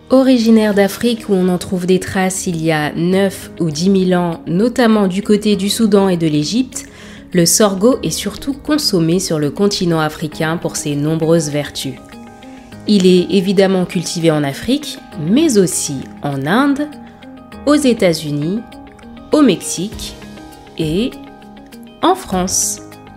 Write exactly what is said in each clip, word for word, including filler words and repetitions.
Originaire d'Afrique où on en trouve des traces il y a neuf ou dix mille ans, notamment du côté du Soudan et de l'Égypte, le sorgho est surtout consommé sur le continent africain pour ses nombreuses vertus. Il est évidemment cultivé en Afrique, mais aussi en Inde, aux États-Unis, au Mexique et en France.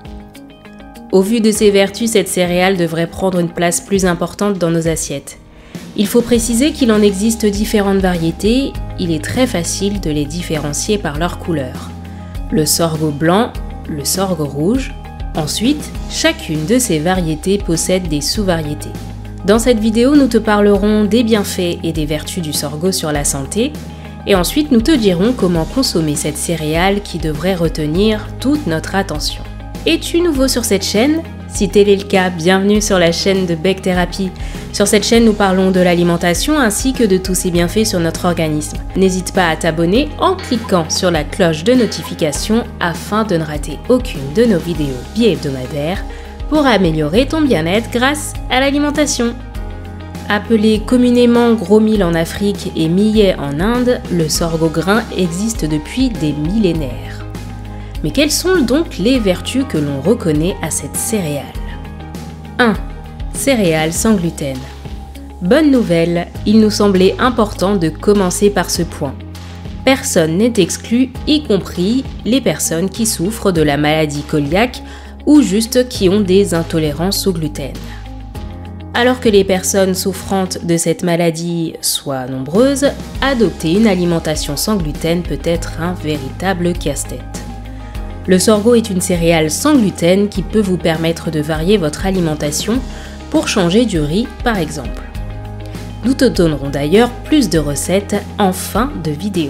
Au vu de ses vertus, cette céréale devrait prendre une place plus importante dans nos assiettes. Il faut préciser qu'il en existe différentes variétés, il est très facile de les différencier par leur couleur. Le sorgho blanc, le sorgho rouge. Ensuite, chacune de ces variétés possède des sous-variétés. Dans cette vidéo, nous te parlerons des bienfaits et des vertus du sorgho sur la santé, et ensuite nous te dirons comment consommer cette céréale qui devrait retenir toute notre attention. Es-tu nouveau sur cette chaîne? Si tel est le cas, bienvenue sur la chaîne de Bec Thérapie. Sur cette chaîne, nous parlons de l'alimentation ainsi que de tous ses bienfaits sur notre organisme. N'hésite pas à t'abonner en cliquant sur la cloche de notification afin de ne rater aucune de nos vidéos bi-hebdomadaires pour améliorer ton bien-être grâce à l'alimentation. Appelé communément gros mil en Afrique et millet en Inde, le sorgho grain existe depuis des millénaires. Mais quelles sont donc les vertus que l'on reconnaît à cette céréale? un. Céréales sans gluten. Bonne nouvelle, il nous semblait important de commencer par ce point. Personne n'est exclu, y compris les personnes qui souffrent de la maladie cœliaque ou juste qui ont des intolérances au gluten. Alors que les personnes souffrantes de cette maladie soient nombreuses, adopter une alimentation sans gluten peut être un véritable casse-tête. Le sorgho est une céréale sans gluten qui peut vous permettre de varier votre alimentation pour changer du riz par exemple. Nous te donnerons d'ailleurs plus de recettes en fin de vidéo.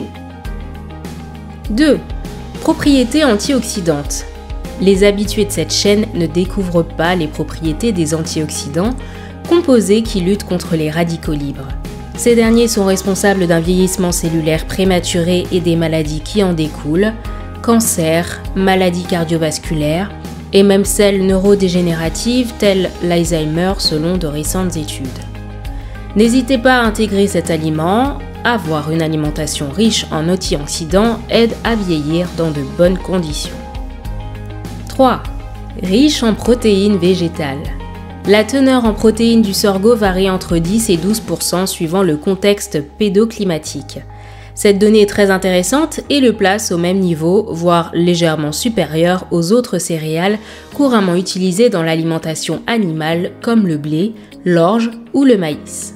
deux. Propriétés antioxydantes. Les habitués de cette chaîne ne découvrent pas les propriétés des antioxydants, composés qui luttent contre les radicaux libres. Ces derniers sont responsables d'un vieillissement cellulaire prématuré et des maladies qui en découlent, cancer, maladies cardiovasculaires et même celles neurodégénératives telles l'Alzheimer selon de récentes études. N'hésitez pas à intégrer cet aliment, avoir une alimentation riche en antioxydants aide à vieillir dans de bonnes conditions. trois. Riche en protéines végétales. La teneur en protéines du sorgho varie entre dix et douze pour cent suivant le contexte pédoclimatique. Cette donnée est très intéressante et le place au même niveau, voire légèrement supérieur aux autres céréales couramment utilisées dans l'alimentation animale comme le blé, l'orge ou le maïs.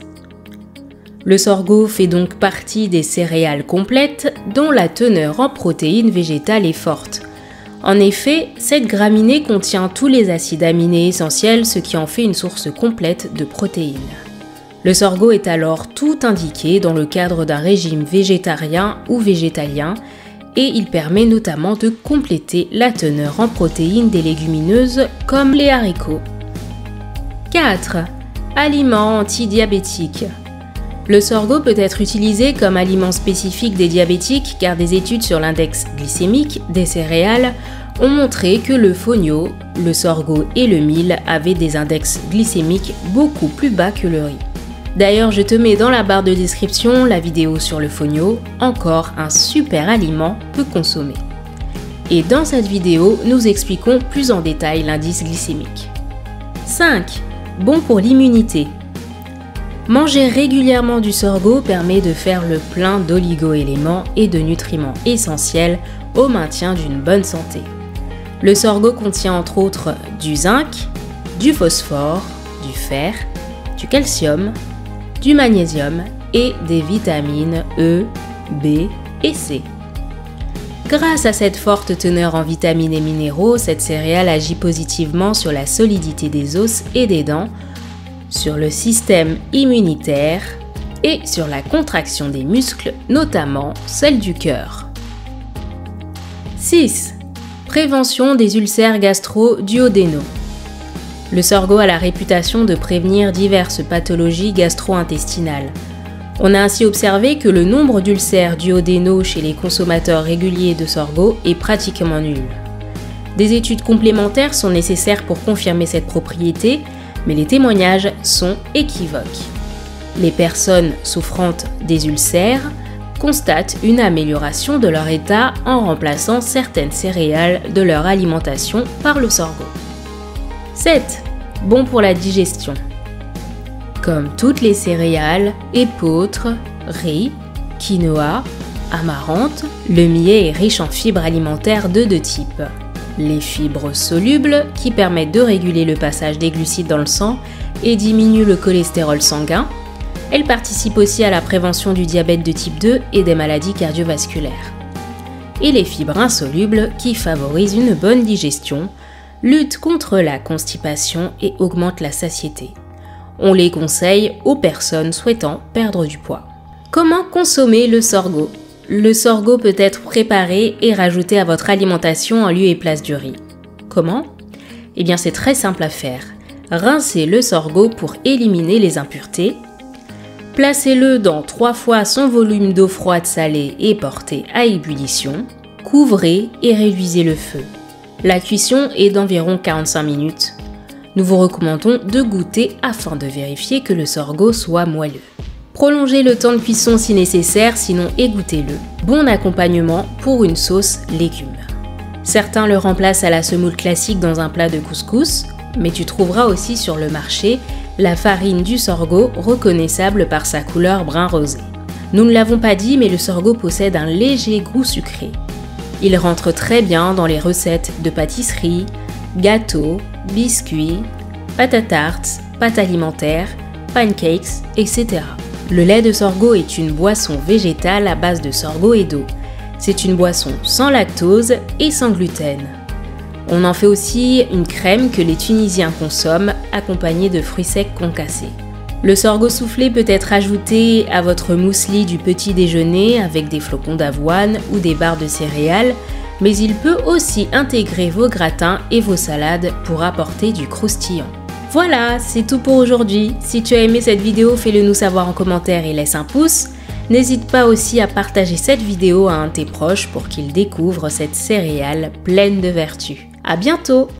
Le sorgho fait donc partie des céréales complètes dont la teneur en protéines végétales est forte. En effet, cette graminée contient tous les acides aminés essentiels, ce qui en fait une source complète de protéines. Le sorgho est alors tout indiqué dans le cadre d'un régime végétarien ou végétalien et il permet notamment de compléter la teneur en protéines des légumineuses comme les haricots. quatre. Aliments antidiabétiques. Le sorgho peut être utilisé comme aliment spécifique des diabétiques car des études sur l'index glycémique des céréales ont montré que le fonio, le sorgho et le mil avaient des index glycémiques beaucoup plus bas que le riz. D'ailleurs, je te mets dans la barre de description la vidéo sur le fonio, encore un super aliment peu consommé. Et dans cette vidéo, nous expliquons plus en détail l'indice glycémique. cinq. Bon pour l'immunité. Manger régulièrement du sorgho permet de faire le plein d'oligo-éléments et de nutriments essentiels au maintien d'une bonne santé. Le sorgho contient entre autres du zinc, du phosphore, du fer, du calcium, du magnésium et des vitamines E, B et C. Grâce à cette forte teneur en vitamines et minéraux, cette céréale agit positivement sur la solidité des os et des dents, sur le système immunitaire et sur la contraction des muscles, notamment celle du cœur. six. Prévention des ulcères gastro-duodénaux. Le sorgho a la réputation de prévenir diverses pathologies gastro-intestinales. On a ainsi observé que le nombre d'ulcères duodénaux chez les consommateurs réguliers de sorgho est pratiquement nul. Des études complémentaires sont nécessaires pour confirmer cette propriété, mais les témoignages sont équivoques. Les personnes souffrant des ulcères constatent une amélioration de leur état en remplaçant certaines céréales de leur alimentation par le sorgho. sept. Bon pour la digestion. Comme toutes les céréales, épeautres, riz, quinoa, amaranth, le millet est riche en fibres alimentaires de deux types. Les fibres solubles, qui permettent de réguler le passage des glucides dans le sang et diminuent le cholestérol sanguin. Elles participent aussi à la prévention du diabète de type deux et des maladies cardiovasculaires. Et les fibres insolubles, qui favorisent une bonne digestion, luttent contre la constipation et augmentent la satiété. On les conseille aux personnes souhaitant perdre du poids. Comment consommer le sorgho ? Le sorgho peut être préparé et rajouté à votre alimentation en lieu et place du riz. Comment ? Eh bien c'est très simple à faire. Rincez le sorgho pour éliminer les impuretés. Placez-le dans trois fois son volume d'eau froide salée et portez à ébullition. Couvrez et réduisez le feu. La cuisson est d'environ quarante-cinq minutes. Nous vous recommandons de goûter afin de vérifier que le sorgho soit moelleux. Prolongez le temps de cuisson si nécessaire, sinon égouttez-le. Bon accompagnement pour une sauce légumes. Certains le remplacent à la semoule classique dans un plat de couscous, mais tu trouveras aussi sur le marché la farine du sorgho reconnaissable par sa couleur brun rosé. Nous ne l'avons pas dit, mais le sorgho possède un léger goût sucré. Il rentre très bien dans les recettes de pâtisserie, gâteaux, biscuits, pâte à tarte, pâte alimentaire, pancakes, et cetera. Le lait de sorgho est une boisson végétale à base de sorgho et d'eau. C'est une boisson sans lactose et sans gluten. On en fait aussi une crème que les Tunisiens consomment, accompagnée de fruits secs concassés. Le sorgho soufflé peut être ajouté à votre muesli du petit déjeuner avec des flocons d'avoine ou des barres de céréales, mais il peut aussi intégrer vos gratins et vos salades pour apporter du croustillant. Voilà, c'est tout pour aujourd'hui. Si tu as aimé cette vidéo, fais-le nous savoir en commentaire et laisse un pouce. N'hésite pas aussi à partager cette vidéo à un de tes proches pour qu'il découvre cette céréale pleine de vertus. À bientôt!